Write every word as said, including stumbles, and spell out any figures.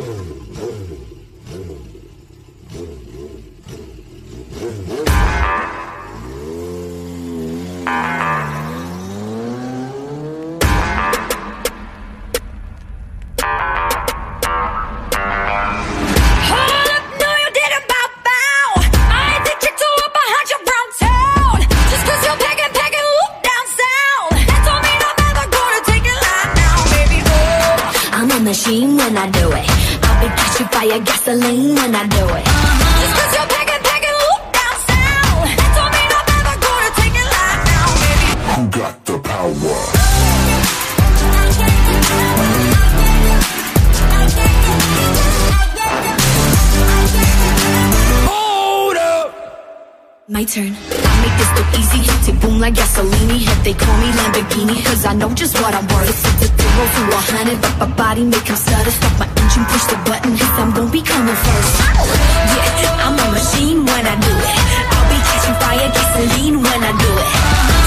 Machine when I do it. I'll be catching fire, gasoline when I do it. Uh-huh. Just cause you're packing, packing, loop down south. That don't mean I'm ever gonna take it live now, baby. Who got the power? Hold up! My turn. I make this look easy. Tick boom like gasoline. If they call me Lamborghini, cause I know just what I'm worth. It's a zero to a hundred, but my body make him stutter. Stop my engine, push the button, cause I'm gon' be coming first. Yeah, I'm a machine when I do it. I'll be catching fire, gasoline when I do it.